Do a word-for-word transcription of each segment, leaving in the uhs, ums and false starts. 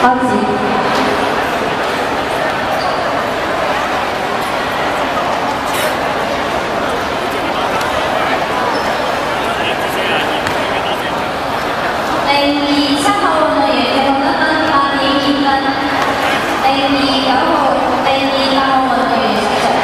開始。零二七號運動員嘅獲得分八點二分，零二九號、零二八號運動員出場。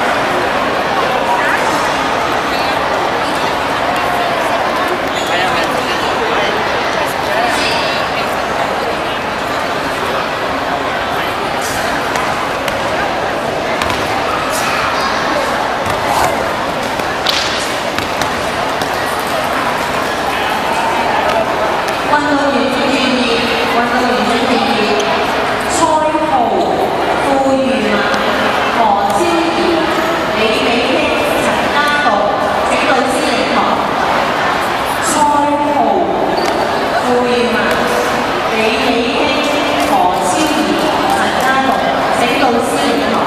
運動員注意，運動員請注意，蔡浩、傅如文、何超儀、李美希、陳家棟，請老師離場。蔡浩、傅如文、李美希、何超儀、陳家棟，請老師離場。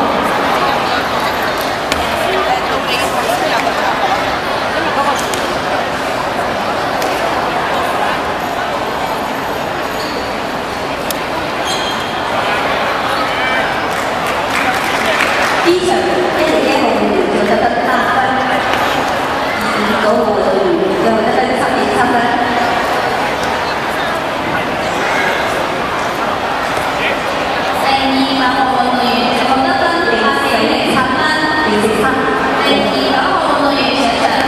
第一場一零一號運動員就得八分，二五九號運動員就得分十點七分。零二八號運動員就獲得分八點零七分，零點七。零二九號運動員上場。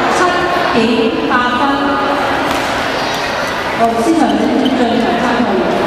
好，現場請進場參與。